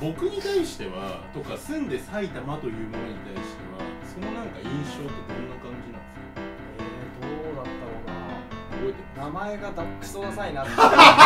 僕に対してはとか住んで埼玉というものに対してはそのなんか印象ってどんな感じなんですか？ どうだったろうな。 覚えてます？ 名前がダックソダサいなって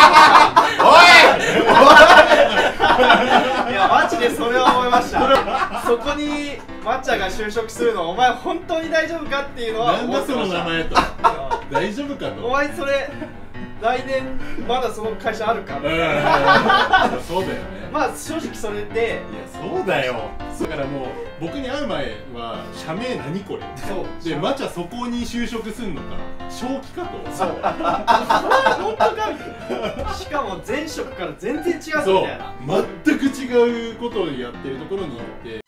いやマジでそれは思いました。そこに抹茶が就職するのお前本当に大丈夫かっていうのはなんだその名前と大丈夫かとお前それ来年まだその会社あるかみたいなそうだよね。 まあ正直それでいやそうだよ。だからもう僕に会う前は社名何これそうでマチャそこに就職すんのか正気かとそう本当かみたいなしかも前職から全然違うみたいなそう全く違うことをやってるところに行って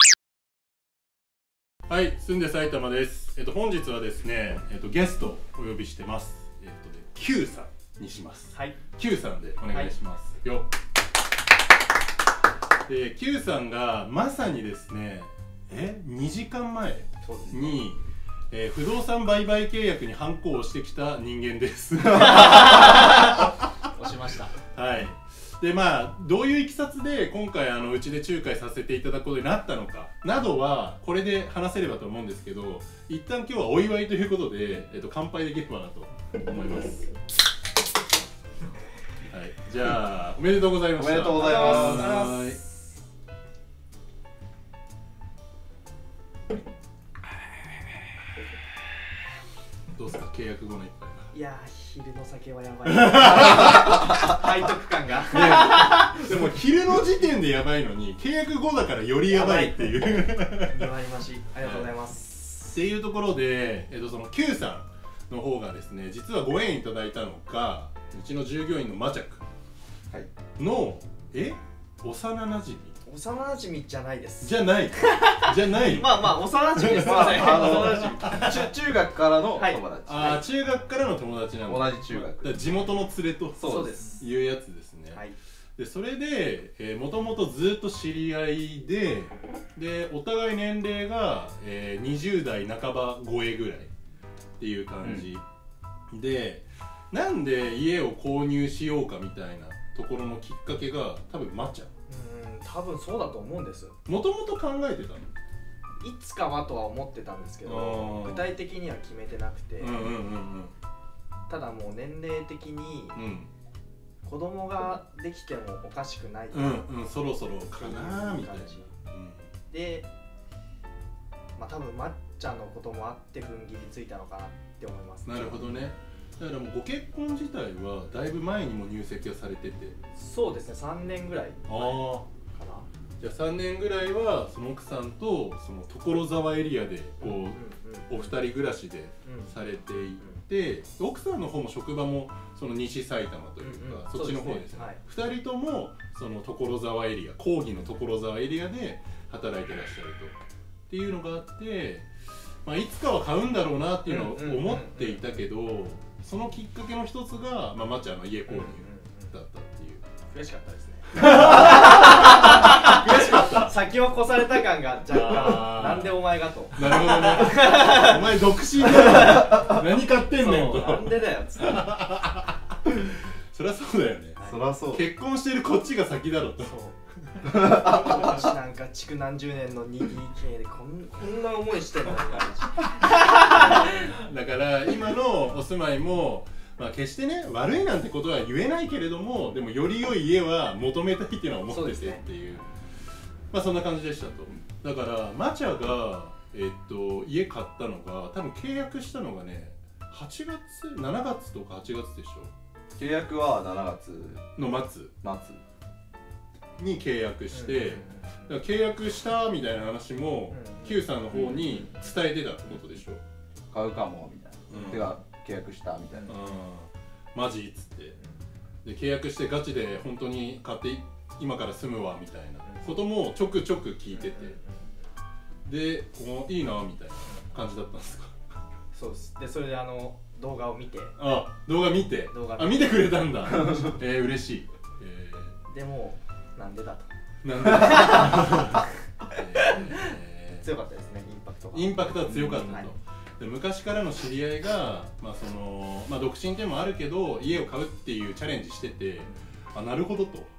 はい住んで埼玉です。本日はですねゲストをお呼びしてます。Q さんにします。 はい。 Q さんでお願いします。はい、よ。で Q さんがまさにですね、2時間前に、不動産売買契約にハンコをしてきた人間です。押しました。 はい。でまあどういういきさつで今回うちで仲介させていただくことになったのかなどはこれで話せればと思うんですけど、一旦今日はお祝いということで、乾杯できればなと思います。はい、じゃあおめでとうございました。 おめでとうございます。 どうですか契約後の一杯は。 いや昼の酒はやばい背徳感が、 ね、でも昼の時点でやばいのに契約後だからよりやばいっていう言われましありがとうございます、 っていうところで、その Q さんの方がですね実はご縁いただいたのがうちの従業員のマチャ君の、幼なじみ幼なじみじゃないです。 じゃないじゃないまあまあ幼なじみです。 中学からの友達。 ああ中学からの友達なんだ。 同じ中学。 地元の連れとそうですいうやつですね。 はい。 でそれでもともとずっと知り合いでお互い年齢が20代半ば超えぐらいっていう感じ、でなんで家を購入しようかみたいなところのきっかけが多分マチャ。 多分そうだと思うんです。 もともと考えてたの？ いつかはとは思ってたんですけど具体的には決めてなくて、ただもう年齢的に子供ができてもおかしくないそろそろかなみたいなで、まあ多分抹茶のこともあって踏ん切りついたのかなって思います。 なるほどね。だからもうご結婚自体はだいぶ前にも入籍はされてて。 そうですね3年ぐらい前かな。 じゃあ3年ぐらいはその奥さんとその所沢エリアでこうお二人暮らしでされていて、奥さんの方も職場もその西埼玉というかそっちの方ですね。2人ともその所沢エリア講義の所沢エリアで働いてらっしゃるとっていうのがあって、まあ、いつかは買うんだろうなっていうのを思っていたけど、そのきっかけの一つがまっちゃんの家購入だったっていう。 嬉しかったですね。 嬉しかった。 先を越された感が若干なんでお前がと。 なるほどね。お前独身だ何買ってんねんと。 なんでだよっつって。 そりゃそうだよね。 そりゃそう。 結婚してるこっちが先だろと。 なんか築何十年の 2DK でこんな思いしてんのにだから今のお住まいもまあ決してね悪いなんてことは言えないけれども、でもより良い家は求めたいっていうのは思っててっていう、まあそんな感じでしたと。だからマチャが家買ったのが多分契約したのがね7月とか8月でしょ。 契約は7月の末に契約して、だから契約したみたいな話も Q さんの方に伝えてたってことでしょ。 買うかもみたいな。てか契約したみたいな。 マジっつって。で契約してガチで本当に買って今から住むわみたいなこともちょくちょく聞いてて、でいいなみたいな感じだったんですか。 そうです。でそれで動画を見て、 動画見て見てくれたんだ。嬉しい。 でもなんでだと。 なんでだ強かったですね。 インパクトは強かったと。で昔からの知り合いが、独身でもあるけど家を買うっていうチャレンジしてて、なるほどと、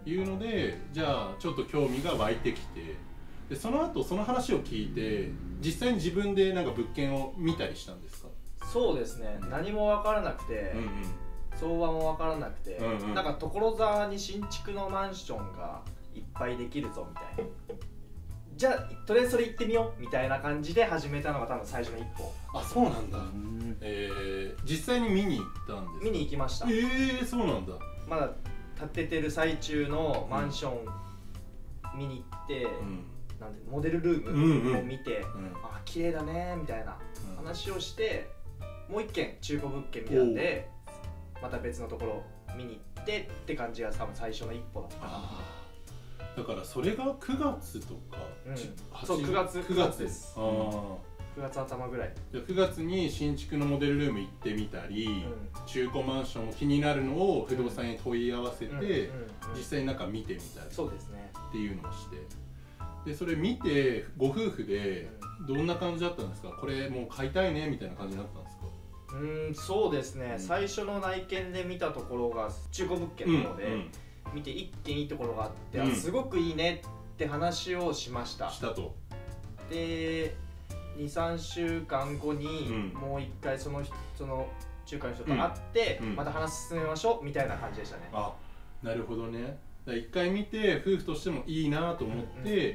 いうので、じゃあちょっと興味が湧いてきて、でその後その話を聞いて実際に自分でなんか物件を見たりしたんですか？ そうですね、何も分からなくて、相場も分からなくて、なんか所沢に新築のマンションがいっぱいできるぞみたいな、じゃあとりあえずそれ行ってみようみたいな感じで始めたのが多分最初の一歩。 あ、そうなんだ。実際に見に行ったんですか？ 見に行きました。 そうなんだ。 まだ建ててる最中のマンション見に行って、なんでモデルルームを見て、あ、綺麗だねみたいな話をして、もう一軒中古物件見たんでまた別のところ見に行ってって感じが多分最初の一歩だったかな。 だからそれが9月とか、 そう9月です。9月頭ぐらい。 9月に新築のモデルルーム行ってみたり、中古マンションも気になるのを不動産に問い合わせて実際になんか見てみたりっていうのをして、でそれ見てご夫婦でどんな感じだったんですか？これもう買いたいねみたいな感じになったんですか？ そうですね、最初の内見で見たところが中古物件なので、見て1軒いいところがあって、すごくいいねって話をしました。 と。 で 2,3 週間後にもう一回その仲介の人と会って、また話進めましょうみたいな感じでしたね。 あ、なるほどね。1回見て夫婦としてもいいなと思って、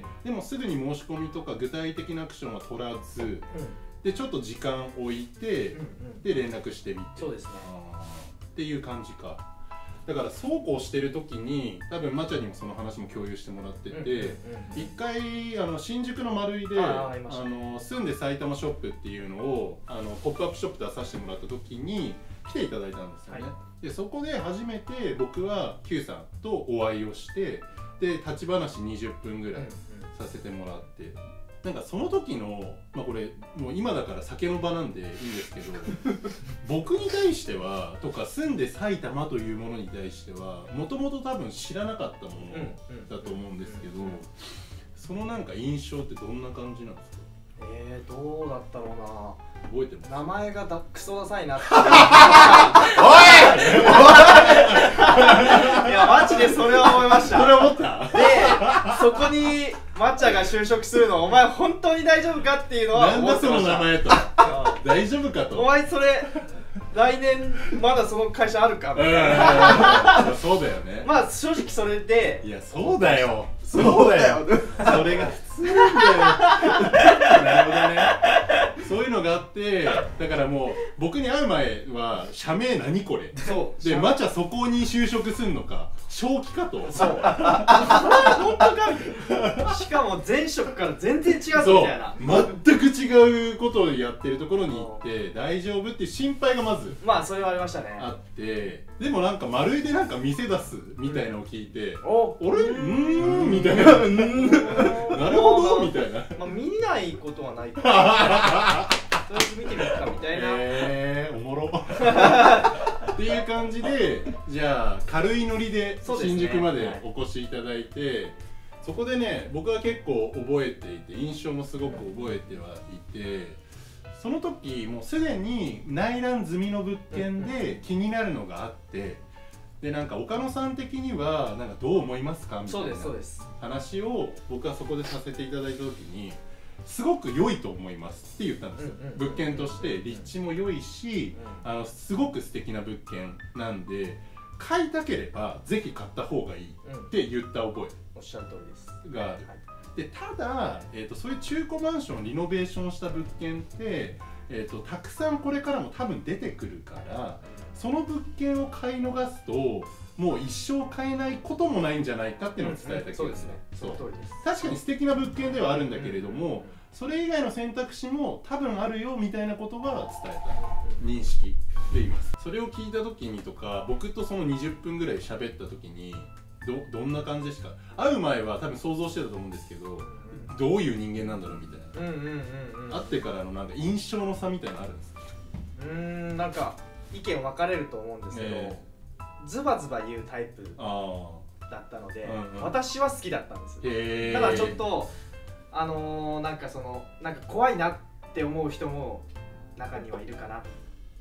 でもすぐに申し込みとか具体的なアクションは取らず、でちょっと時間置いて、で連絡してみて、 そうですねっていう感じか。だからそうこうしてる時に多分まちゃにもその話も共有してもらってて、一回新宿のマルイで住んで埼玉ショップっていうのをポップアップショップ出させてもらった時に来ていただいたんですよね。でそこで初めて僕は Q さんとお会いをして、で立ち話20分ぐらいさせてもらって、なんかその時の、これもう今だから酒の場なんでいいんですけど僕に対してはとか住んで埼玉というものに対してはもともと多分知らなかったものだと思うんですけど、そのなんか印象ってどんな感じなんですか？ どうだったろうな。 覚えてます？ 名前がクソダサいなっていやマジでそれは思いました。 それ思った？ でそこにマッチャが就職するのお前本当に大丈夫かっていうのは思ってました。 なんだその名前と大丈夫かと、 お前それ来年まだその会社あるかみたいなそうだよね。 まあ正直それで、 いやそうだよそうだよそれが普通なんだよなるほどね。そういうのがあって、だからもう僕に会う前は社名何これで、マチャそこに就職すんのか正気かと、 そう本当かみたいな、しかも前職から全然違うみたいな、 全く違うことをやってるところに行って大丈夫っていう心配がまずそれはありましたね。 あって、でもなんかまるでなんか店出すみたいなのを聞いて、俺みたいななるほどみたいな、 見ないことはないからとりあえず見てみるかみたいな、 おもろっていう感じで、じゃあ軽いノリで新宿までお越しいただいて、そこでね僕は結構覚えていて印象もすごく覚えてはいて、その時もうすでに内覧済みの物件で気になるのがあって、でなんか岡野さん的にはなんかどう思いますかみたいな話を僕はそこでさせていただいた時に、すごく良いと思いますって言ったんですよ。物件として立地も良いし、すごく素敵な物件なんで買いたければぜひ買った方がいいって言った覚えおっしゃる通りですがある。でただ、そういう中古マンションをリノベーションした物件って、たくさんこれからも多分出てくるから、その物件を買い逃すともう一生買えないこともないんじゃないかっていうのを伝えた気がする。 そうですね、その通りです。 確かに素敵な物件ではあるんだけれども、それ以外の選択肢も多分あるよみたいなことは伝えた認識でいます。それを聞いた時にとか、僕とその20分ぐらい喋った時にどんな感じでしたか？会う前は多分想像してたと思うんですけど、どういう人間なんだろうみたいな、会ってからのなんか印象の差みたいなのあるんですか？ なんか意見分かれると思うんですけど、ズバズバ言うタイプだったので、私は好きだったんです。ただちょっとなんか怖いなって思う人も中にはいるかなっ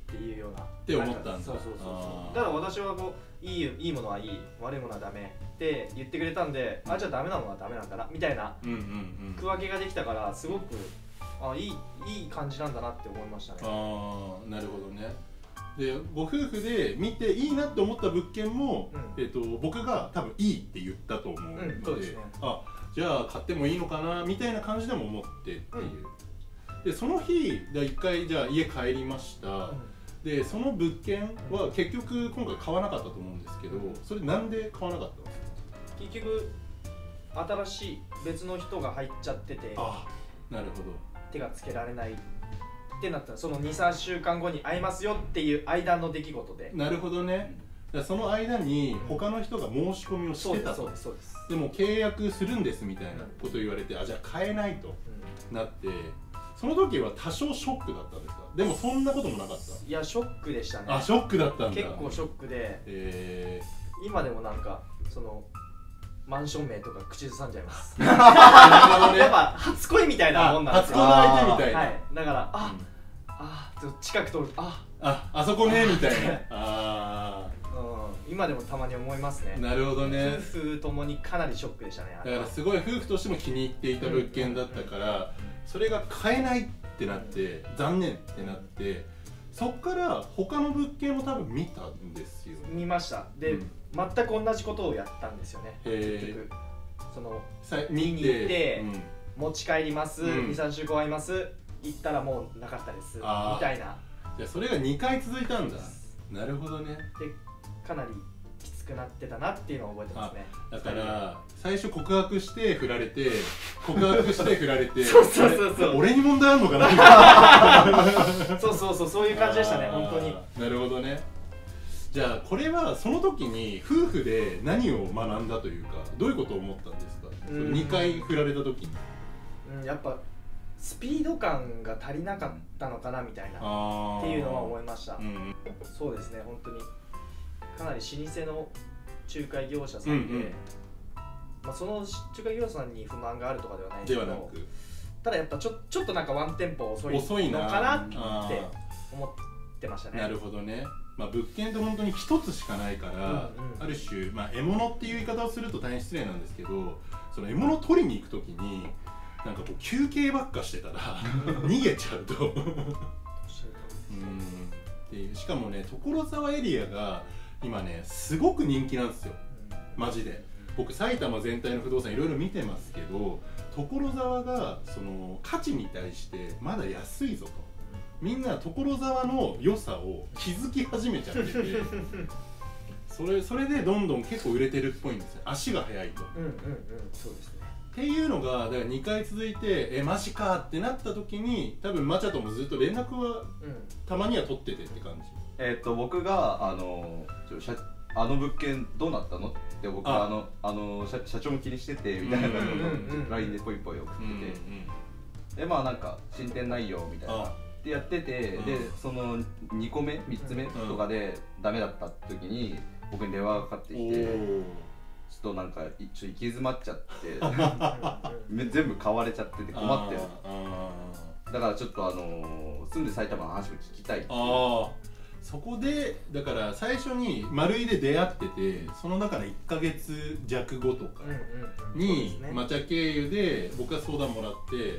っていうようなって思ったんだ。 そうただ私はこういいものはいい、悪いものはダメって言ってくれたんで、じゃあダメなものはダメなんだなみたいな区分けができたから、すごくいい感じなんだなって思いましたね。 なるほどね。でご夫婦で見ていいなって思った物件も、僕が多分いいって言ったと思うので、じゃあ買ってもいいのかなみたいな感じでも思ってっていう、でその日一回じゃあ家帰りました、でその物件は結局今回買わなかったと思うんですけど、それなんで買わなかったんですか？ 結局新しい別の人が入っちゃってて、 なるほど、 手がつけられないってなったら、その 2,3 週間後に会いますよっていう間の出来事で。 なるほどね。その間に他の人が申し込みをしてたと。でも契約するんですみたいなこと言われて、じゃあ買えないとなって、その時は多少ショックだったんですか？でもそんなこともなかった？ いや、ショックでしたね。 ショックだったんだ。 結構ショックで、今でもなんかそのマンション名とか口ずさんじゃいます。やっぱ初恋みたいなもんなんですよ。 初恋の相手みたいな。 だから近く通るとあそこねみたいな。 今でもたまに思いますね。 なるほどね。 夫婦ともにかなりショックでしたね。 だからすごい夫婦としても気に入っていた物件だったから、それが買えないってなって残念ってなって、そっから他の物件も多分見たんですよ。 見ました。で、全く同じことをやったんですよね。結局その見に行って持ち帰ります、2,3 週間会います、行ったらもうなかったですみたいな。 じゃあそれが2回続いたんだ。なるほどね。 でかなりきつくなってたなっていうのを覚えてますね。 だから最初告白して振られて、告白して振られて俺に問題あんのかなみたいな。 そういう感じでしたね、本当に。 なるほどね。じゃあこれはその時に夫婦で何を学んだというか、どういうことを思ったんですか？2回振られた時に。 やっぱスピード感が足りなかったのかなみたいなっていうのは思いました。そうですね、本当にかなり老舗の仲介業者さんで、その仲介業者さんに不満があるとかではないんですけど、ただやっぱちょっとなんかワンテンポ遅いのかなって思ってましたね。 なるほどね。物件って本当に一つしかないから、ある種、獲物っていう言い方をすると大変失礼なんですけど、その獲物を取りに行くときになんかこう休憩ばっかしてたら逃げちゃうとで、しかもね、所沢エリアが今ねすごく人気なんですよ、マジで。僕埼玉全体の不動産いろいろ見てますけど、所沢がその価値に対してまだ安いぞと、みんな所沢の良さを気づき始めちゃっててそれでどんどん結構売れてるっぽいんですよ。足が速いと。 そうですね。 っていうのがだから2回続いてマジかってなった時に、多分マチャともずっと連絡はたまには取っててって感じ。 僕があの物件どうなったのって僕は社長も気にしててみたいなのを LINE でポイポイ送ってて、でなんか進展ないよみたいなってやってて、でその2個目3つ目とかでダメだった時に僕に電話がかかってきて、ちょっとなんか行き詰まっちゃって全部買われちゃってて困ってる。だからちょっと住んで埼玉の話も聞きたいっていう。 そこでだから最初に丸井で出会ってて、そのだから1ヶ月弱後とかにマチャ経由で僕が相談もらって、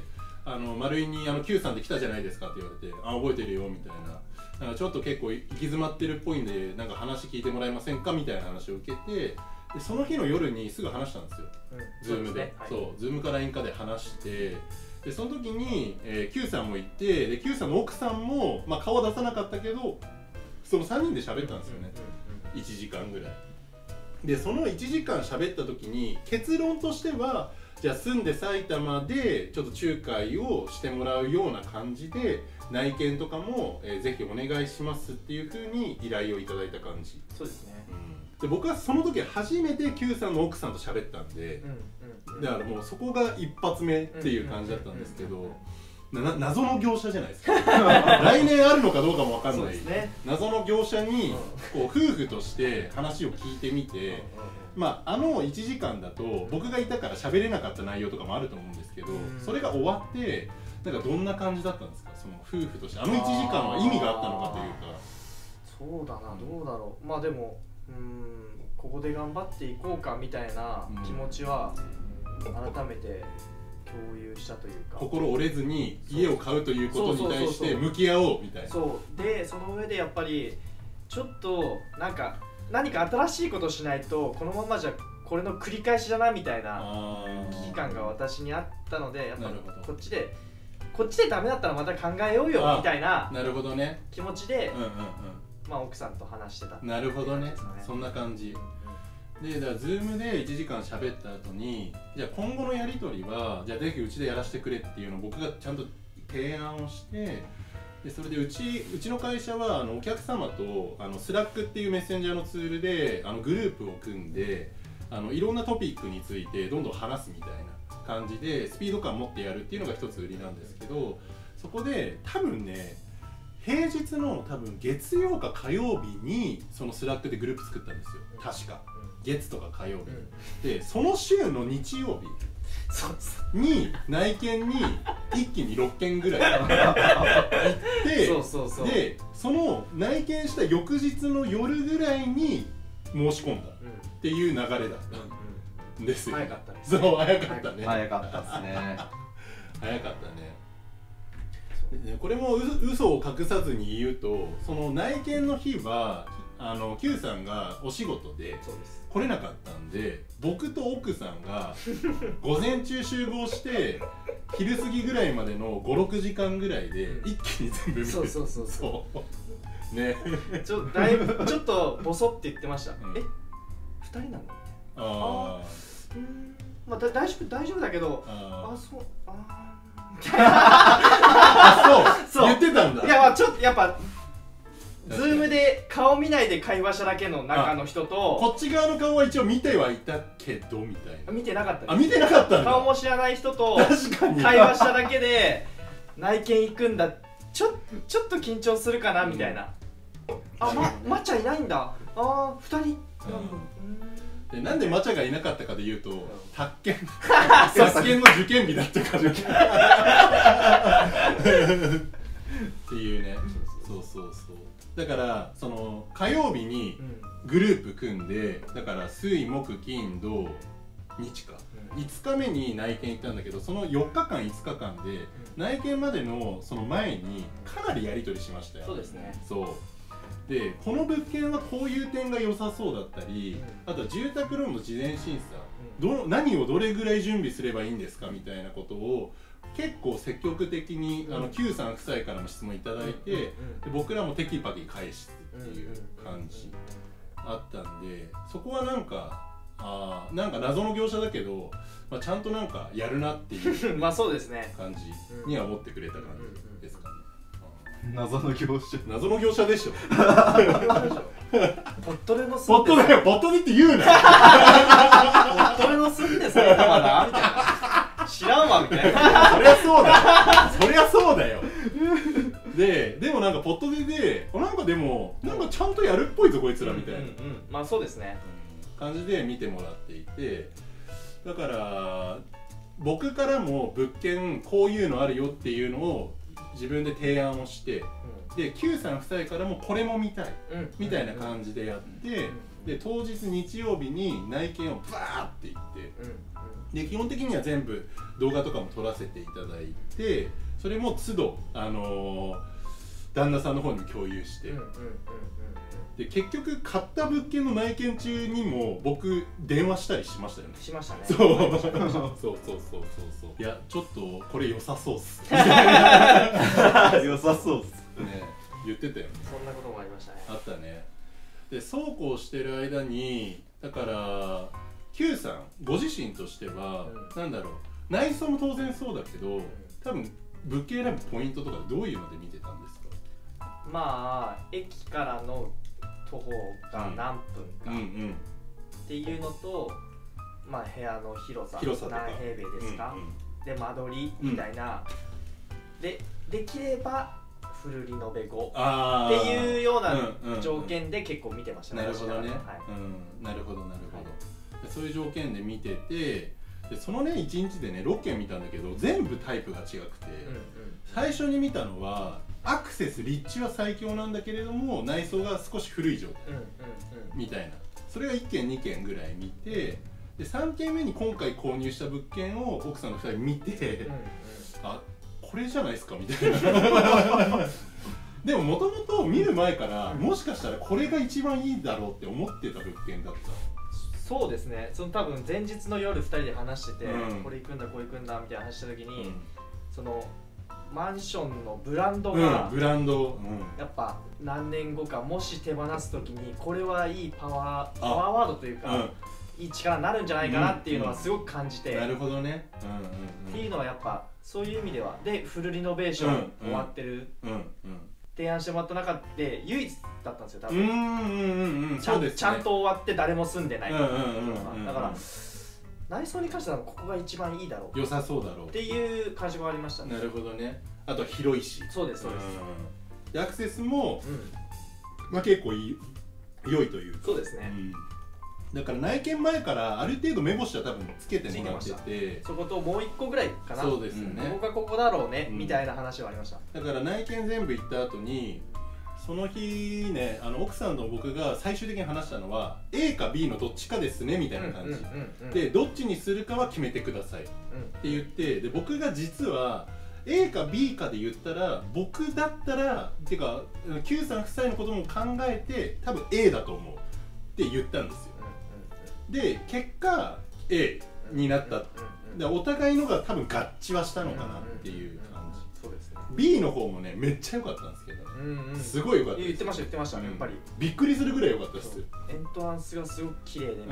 丸井にQ さんで来たじゃないですかって言われて、覚えてるよみたいな、なんかちょっと結構行き詰まってるっぽいんでなんか話聞いてもらえませんかみたいな話を受けて、でその日の夜にすぐ話したんですよ、ズームで。ズームか LINE かで話して、でその時に、Q さんも行って、で Q さんの奥さんも、顔は出さなかったけどその3人で喋ったんですよね、1時間ぐらいで。その1時間喋った時に結論としては、じゃあ住んで埼玉でちょっと仲介をしてもらうような感じで内見とかも、ぜひお願いしますっていう風に依頼をいただいた感じ。 そうですね。 で僕はその時初めて Q さんの奥さんと喋ったんで、だからもうそこが一発目っていう感じだったんですけど、謎の業者じゃないですか来年あるのかどうかも分かんない、謎の業者にこう夫婦として話を聞いてみて、1時間だと僕がいたから喋れなかった内容とかもあると思うんですけど、それが終わってなんかどんな感じだったんですか、その夫婦として。あの1時間は意味があったのかというか。 そうだな、どうだろう。まあでもここで頑張っていこうかみたいな気持ちは改めて共有したというか、 心折れずに家を買うということに対して向き合おうみたいな。 そうで、その上でやっぱりちょっとなんか何か新しいことをしないとこのままじゃこれの繰り返しだなみたいな危機感が私にあったので、やっぱこっちでダメだったらまた考えようよみたいな気持ちで、まあ奥さんと話してた。 なるほどね、そんな感じで、だから Zoom で1時間喋った後に、じゃあ今後のやり取りはじゃあぜひうちでやらせてくれっていうのを僕がちゃんと提案をして、でそれでうちの会社はお客様とSlack っていうメッセンジャーのツールでグループを組んでいろんなトピックについてどんどん話すみたいな感じでスピード感持ってやるっていうのが一つ売りなんですけど、そこで多分ね、平日の多分月曜か火曜日にそのスラックでグループ作ったんですよ、確か。月とか火曜日、でその週の日曜日に内見に一気に6件ぐらい行ってでその内見した翌日の夜ぐらいに申し込んだっていう流れだったんですよ。 早かったです。 そう、早かったね。 早かったですね。 早かったね。これも嘘を隠さずに言うと、その内見の日はQ さんがお仕事で来れなかったんで、僕と奥さんが午前中集合して昼過ぎぐらいまでの 5,6 時間ぐらいで一気に全部見て、そうね、 ちょっとボソって言ってました。え、2人なの？ ああ、 まあ大丈夫だけど、そうそう言ってたんだ。 いや、まあちょっとやっぱズームで顔見ないで会話しただけの中の人と、 こっち側の顔は一応見てはいたけどみたいな。 見てなかった。 見てなかったんだ。 顔も知らない人と会話しただけで内見行くんだ、ちょっと緊張するかなみたいな。マチャいないんだ。2人。 でなんでマチャがいなかったかでいうと、宅建の受験日だったからっていうね。そうだからその火曜日にグループ組んで、だから水木金土日か、5日目に内見行ったんだけど、その4日間5日間で内見までのその前にかなりやり取りしましたよ。 そうですね。 そうで、この物件はこういう点が良さそうだったり、あとは住宅ローンの事前審査、何をどれぐらい準備すればいいんですかみたいなことを結構積極的にQ さん夫妻からも質問いただいて、で僕らもテキパキ返すっていう感じあったんで、そこはなんかなんか謎の業者だけど、ちゃんとなんかやるなっていうまあそうですね、 感じには思ってくれた感じですかね。 謎の業者でしょ。 ポットレのポットだよ、ポットレって言うな。 ポットレの住んで埼玉だみたいな、知らんわみたいな。 そりゃそうだよ。でもなんかポットレでなんかでもなんかちゃんとやるっぽいぞこいつらみたいな、 まあそうですね、 感じで見てもらっていて、だから僕からも物件こういうのあるよっていうのを自分で提案をして、で Q さん夫妻からもこれも見たいみたいな感じでやって、で当日日曜日に内見をバーっていって、で基本的には全部動画とかも撮らせていただいて、それも都度旦那さんの方に共有して、で結局買った物件の内見中にも僕電話したりしましたよね。 しましたね。 そういやちょっとこれ良さそうっす良さそうっすね、言ってたよね。 そんなこともありましたね。 あったね。でそうこうしてる間に、だから Q さんご自身としては、なんだろう、内装も当然そうだけど、多分物件選ぶポイントとかどういうので見てたんですか？ まあ駅からの徒歩が何分かっていうのと、まあ部屋の広さ何平米ですか、で間取りみたいな、できればフルリノベ後っていうような条件で結構見てましたね。 なるほどね。なるほど。そういう条件で見てて、 でそのね1日でね6軒見たんだけど全部タイプが違くて、最初に見たのはアクセス立地は最強なんだけれども内装が少し古い状態みたいな、それが1軒2軒ぐらい見て、で3軒目に今回購入した物件を奥さんの2人見て、あ、これじゃないですかみたいなでももともと見る前からもしかしたらこれが一番いいだろうって思ってた物件だった。 そうですね、その多分前日の夜2人で話してて、これ行くんだこれ行くんだみたいな話した時に、そのマンションのブランドが、やっぱ何年後かもし手放す時にこれはいいパワーワードというか、いい力になるんじゃないかなっていうのはすごく感じて、 なるほどね、 っていうのはやっぱそういう意味ではでフルリノベーション終わってる、提案してもらった中で唯一だったんですよ多分。ちゃんと終わって誰も住んでない。だから内装に関してはここが一番いいだろう、 良さそうだろうっていう感じもありましたね。 なるほどね。あとは広いし、 そうですそうです。 でアクセスもまあ結構良いというか、 そうですね。 だから内見前からある程度目星は多分つけてもらってて、 そこともう1個ぐらいかな。 そうですね、 ここがここだろうねみたいな話はありました。 だから内見全部行った後にその日ね、奥さんと僕が最終的に話したのは A か B のどっちかですねみたいな感じで、どっちにするかは決めてくださいって言って、で僕が実は A か B かで言ったら僕だったらっていうか Q さん夫妻のことも考えて多分 A だと思うって言ったんですよ。で結果 A になった。でお互いのが多分合致はしたのかなっていう感じ。 そうですね。 B の方もねめっちゃ良かったんですけど、すごい良かった。 言ってましたやっぱり。 びっくりするぐらい良かったです。 エントランスがすごく綺麗で、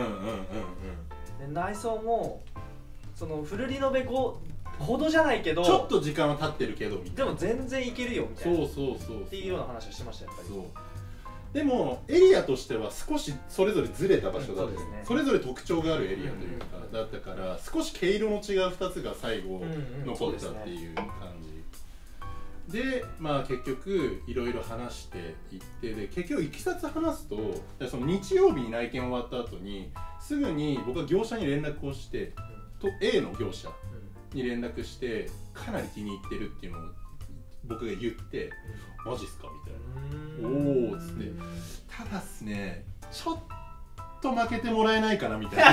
内装もそのフルリノベ後ほどじゃないけどちょっと時間は経ってるけどみたいな、 でも全然いけるよみたいな、 そうっていうような話をしてましたやっぱり。 でもエリアとしては少しそれぞれずれた場所だった、それぞれ特徴があるエリアというかだったから少し毛色の違う2つが最後残ったっていう感じで、まあ結局いろいろ話していって、で結局いきさつ話すとその日曜日に内見終わった後にすぐに僕は業者に連絡をしてと A の業者に連絡してかなり気に入ってるっていうのを僕が言って「マジっすか?」みたいな「おお」っつって「ただっすねちょっと負けてもらえないかな」みたい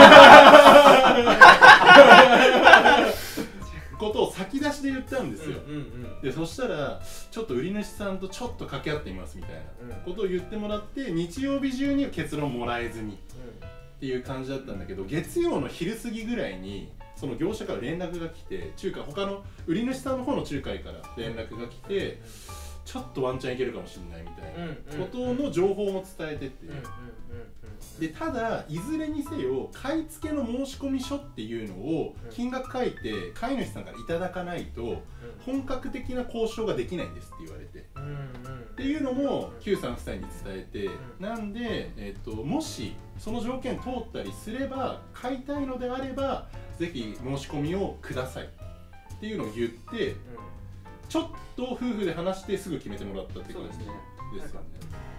なことを先出しで言ったんですよ。でそしたらちょっと売り主さんとちょっと掛け合ってみますみたいなことを言ってもらって、日曜日中には結論もらえずにっていう感じだったんだけど、月曜の昼過ぎぐらいにその業者から連絡が来て、他の売り主さんの方の仲介から連絡が来て、ちょっとワンチャンいけるかもしれないみたいなことの情報も伝えてて、でただいずれにせよ買い付けの申し込み書っていうのを金額書いて買い主さんからいただかないと本格的な交渉ができないんですって言われて、っていうのも Q さん夫妻に伝えて、なんで、もしその条件通ったりすれば買いたいのであればぜひ申し込みをくださいっていうのを言って、ちょっと夫婦で話してすぐ決めてもらったって感じですよね。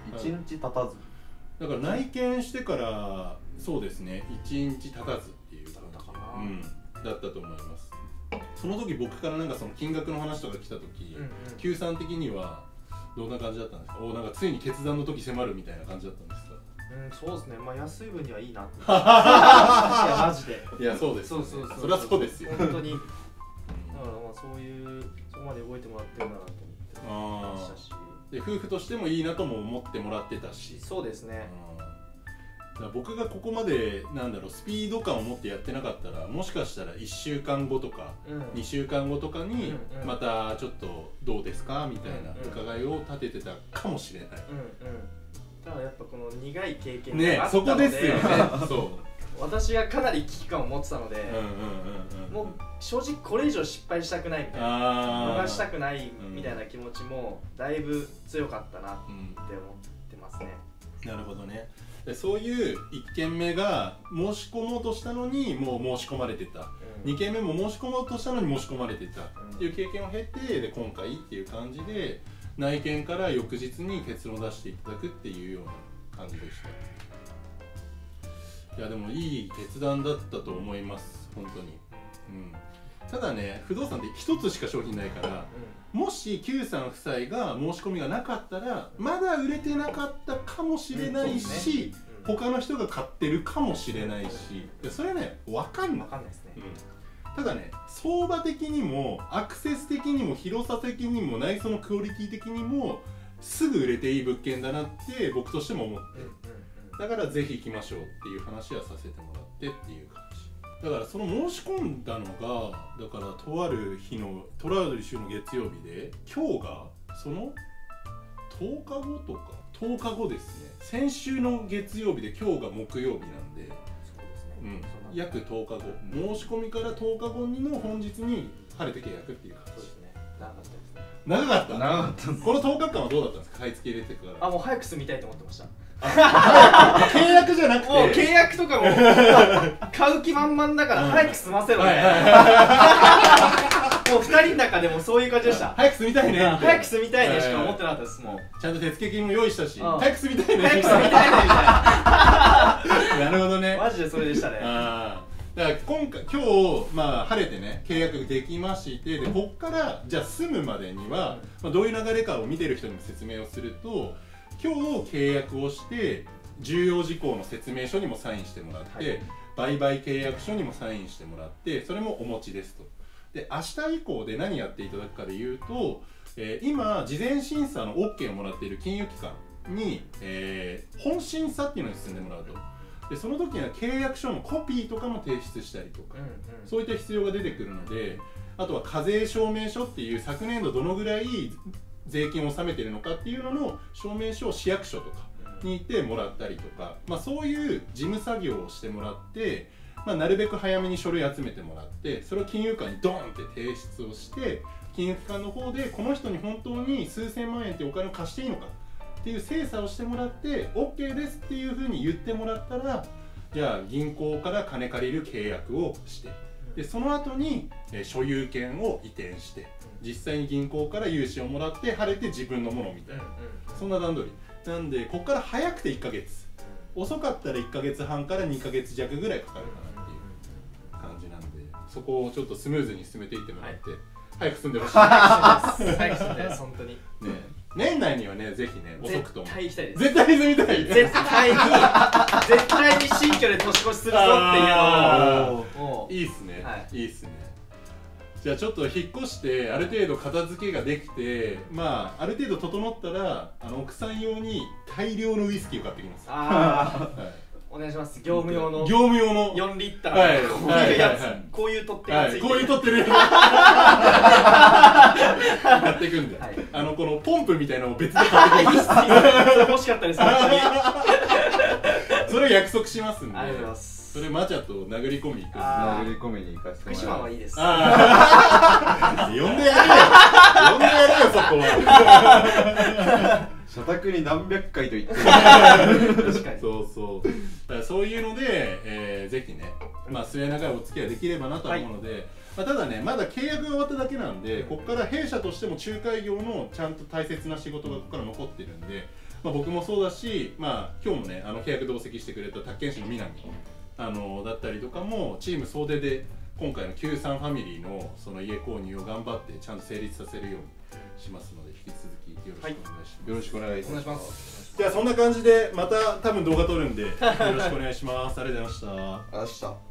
1日経たずだから内見してからそうですね1日経たずっていう感じだったと思います。その時僕からなんかその金額の話とか来た時、Q さん的にはどんな感じだったんですか？なんかついに決断の時迫るみたいな感じだったんですか？ そうですね、まあ安い分にはいいなっていやマジでいやそうです、それはそうですよ本当に。だからまあそういうそこまで動いてもらってるんだなと思ってましたし、 で夫婦としてもいいなとも思ってもらってたし。 そうですね。 僕がここまでなんだろうスピード感を持ってやってなかったら、もしかしたら1週間後とか2週間後とかにまたちょっとどうですかみたいな伺いを立ててたかもしれない。 ただやっぱこの苦い経験があったので、 そこですよね。そう私がかなり危機感を持ってたので、もう正直これ以上失敗したくないみたいな、逃したくないみたいな気持ちもだいぶ強かったなって思ってますね。 なるほどね。そういう1件目が申し込もうとしたのにもう申し込まれてた、2件目も申し込もうとしたのに申し込まれてたっていう経験を経て、で今回っていう感じで内見から翌日に結論を出していただくっていうような感じでした。いやでもいい決断だったと思います。 本当に。ただね、不動産って一つしか商品ないから、もし Q さん夫妻が申し込みがなかったらまだ売れてなかったかもしれないし、他の人が買ってるかもしれないし、それはね分かんないですね。ただね、相場的にもアクセス的にも広さ的にも内装のクオリティ的にもすぐ売れていい物件だなって僕としても思って、だからぜひ行きましょうっていう話はさせてもらってっていう感じだから、その申し込んだのがだからとある週の月曜日で、今日がその10日後とか10日後ですね。先週の月曜日で今日が木曜日なんで、約10日後、申し込みから10日後の本日に晴れて契約っていう感じですね。長かったですね。長かったこの10日間はどうだったんですか？買い付け入れてから。 もう早く住みたいと思ってました。 契約じゃなくて、 もう契約とかも買う気満々だから早く済ませろね。もう2人の中でもそういう感じでした。 早く住みたいね、 早く住みたいねしか思ってなかったです。もうちゃんと手付金も用意したし、早く住みたいね、 早く住みたいねみたいな。 なるほどね。 マジでそれでしたね。 だから今日晴れてね契約できまして、でこっからじゃあ住むまでには、どういう流れかを見てる人にも説明をすると、今日契約をして重要事項の説明書にもサインしてもらって、売買契約書にもサインしてもらって、それもお持ちですと。で明日以降で何やっていただくかでいうと、今事前審査の OK をもらっている金融機関に、本審査っていうのに進んでもらうと。でその時には契約書のコピーとかも提出したりとか、そういった必要が出てくるので、あとは課税証明書っていう昨年度どのぐらい税金を納めてるのかっていうのの証明書を市役所とかに行ってもらったりとか、そういう事務作業をしてもらって、なるべく早めに書類集めてもらって、それを金融機関にドーンって提出をして、金融機関の方でこの人に本当に数千万円ってお金を貸していいのかっていう精査をしてもらって OK ですっていうふうに言ってもらったら、じゃあ銀行から金借りる契約をして、でその後に所有権を移転して、実際に銀行から融資をもらって晴れて自分のものみたいな、そんな段取りなんで、ここから早くて1ヶ月、遅かったら1ヶ月半から2ヶ月弱ぐらいかかるかなっていう感じなんで、そこをちょっとスムーズに進めていってもらって、早く住んでほしい。 早く住んで本当にね。 年内にはね、ぜひね、遅くとも絶対行きたいです。 絶対住みたい。 絶対に新居で年越しするぞっていうのを。 いいっすね、いいっすね。じゃあちょっと引っ越してある程度片付けができて、ある程度整ったら奥さん用に大量のウイスキーを買ってきます。 お願いします。業務用の4リッター、こういうやつ、こういう取っ手がついてる、 こういう取ってるやつ買っていくんで、このポンプみたいなのを別で買ってきます。 それ欲しかったです。 それを約束しますんで、 ありがとうございます。 それマチャと殴り込み行く。 殴り込みに行かせてもらう。 福島はいいです。 呼んでやれよ、呼んでやれよ、そこは。 社宅に何百回と言ってる。 確かに。 そういうので、ぜひね、末永いお付き合いできればなと思うので、ただね、まだ契約が終わっただけなんで、ここから弊社としても仲介業のちゃんと大切な仕事がここから残ってるんで、僕もそうだし、今日もね、契約同席してくれた宅建士の南だったりとかも、チーム総出で今回の Q さんファミリーのその家購入を頑張ってちゃんと成立させるようにしますので、引き続きよろしくお願いします。 よろしくお願いします。 じゃあそんな感じでまた多分動画撮るんでよろしくお願いします。ありがとうございました。 明日。